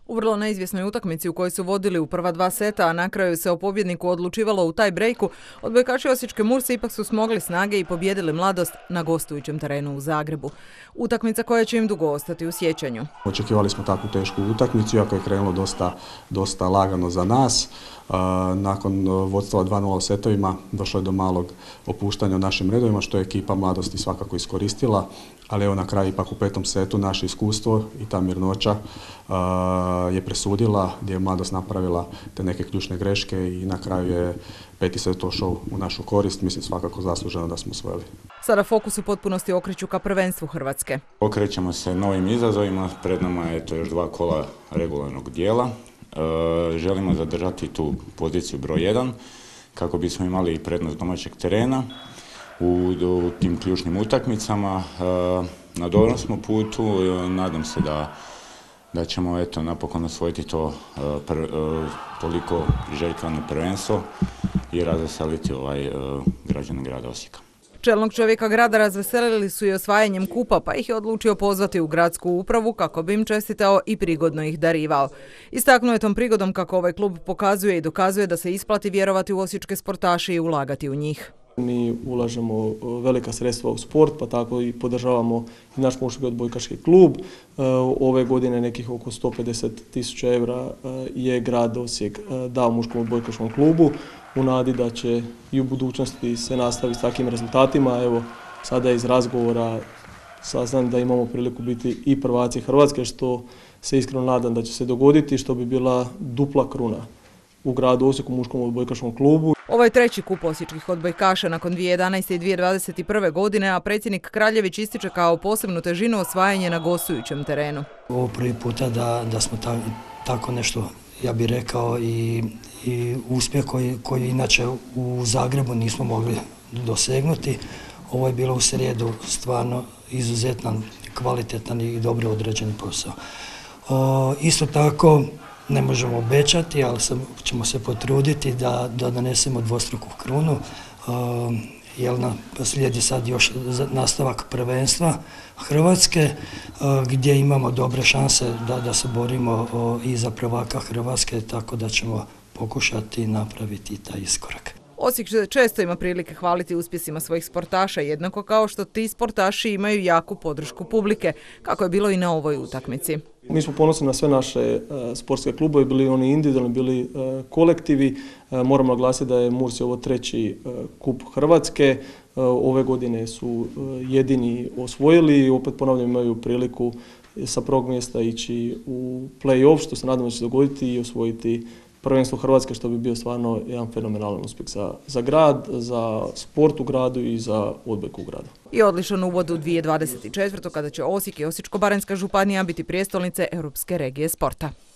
U vrlo neizvjesnoj utakmici u kojoj su vodili u prva dva seta, a na kraju se o pobjedniku odlučivalo u taj brejku, odbojkaši Osječke Murse ipak su smogli snage i pobijedili Mladost na gostujućem terenu u Zagrebu. Utakmica koja će im dugo ostati u sjećanju. Očekivali smo takvu tešku utakmicu, iako je krenulo dosta lagano za nas. Nakon vodstva 2-0 setovima došlo je do malog opuštanja u našim redovima, što je ekipa Mladosti svakako iskoristila. Ali evo na kraju ipak u petom setu naše iskustvo i ta mirnoća je presudila, gdje je Mladost napravila te neke ključne greške i na kraju je peti set došao u našu korist. Mislim svakako zasluženo da smo osvojili. Sada fokus u potpunosti okreću ka prvenstvu Hrvatske. Okrećemo se novim izazovima, pred nama je još 2 kola regularnog dijela. Želimo zadržati tu poziciju broj 1 kako bismo imali prednost domaćeg terena u tim ključnim utakmicama. Na dobrom smo putu, nadam se da ćemo napokon osvojiti to toliko priželjkano prvenstvo i razveseliti građane grada Osijeka. Čelnog čovjeka grada razveselili su i osvajanjem kupa, pa ih je odlučio pozvati u gradsku upravu kako bi im čestitao i prigodno ih darivao. Istaknuo je tom prigodom kako ovaj klub pokazuje i dokazuje da se isplati vjerovati u osječke sportaše i ulagati u njih. Mi ulažemo velika sredstva u sport, pa tako i podržavamo i naš muški odbojkaški klub. Ove godine nekih oko 150.000 eura je grad Osijek dao muškom odbojkaškom klubu u nadi da će i u budućnosti se nastaviti s takvim rezultatima. Evo, sada iz razgovora saznam da imamo priliku biti i prvaci Hrvatske, što se iskreno nadam da će se dogoditi, što bi bila dupla kruna u gradu Osijeku muškom odbojkaškom klubu. Ovo je treći kup osječkih odbojkaša nakon 2011. i 2021. godine, a predsjednik Kraljević ističe kao posebnu težinu osvajanje na gostujućem terenu. Ovo prvi puta da smo tako nešto, ja bih rekao, i uspjeh koji inače u Zagrebu nismo mogli dosegnuti. Ovo je bilo u srijedu stvarno izuzetan, kvalitetan i dobro određen posao. Isto tako, ne možemo obećati, ali ćemo se potruditi da donesemo dvostruku krunu, jer slijedi sad još nastavak prvenstva Hrvatske, gdje imamo dobre šanse da se borimo i za prvaka Hrvatske, tako da ćemo pokušati napraviti taj iskorak. Osijek često ima prilike hvaliti uspjesima svojih sportaša, jednako kao što ti sportaši imaju jaku podršku publike, kako je bilo i na ovoj utakmici. Mi smo ponosni na sve naše sportske klubove, bili oni individualni, bili kolektivi. Moramo naglasiti da je Mursi ovo treći kup Hrvatske. Ove godine su jedini osvojili i opet ponavljam imaju priliku sa prvog mjesta ići u play-off, što se nadamo da će se dogoditi i osvojiti prvenstvo Hrvatske, što bi bio stvarno jedan fenomenalan uspjeh za grad, za sport u gradu i za odbojku u gradu. I odličan uvod u 2024. kada će Osijek i Osječko-baranjska županija biti prijestolnice Europske regije sporta.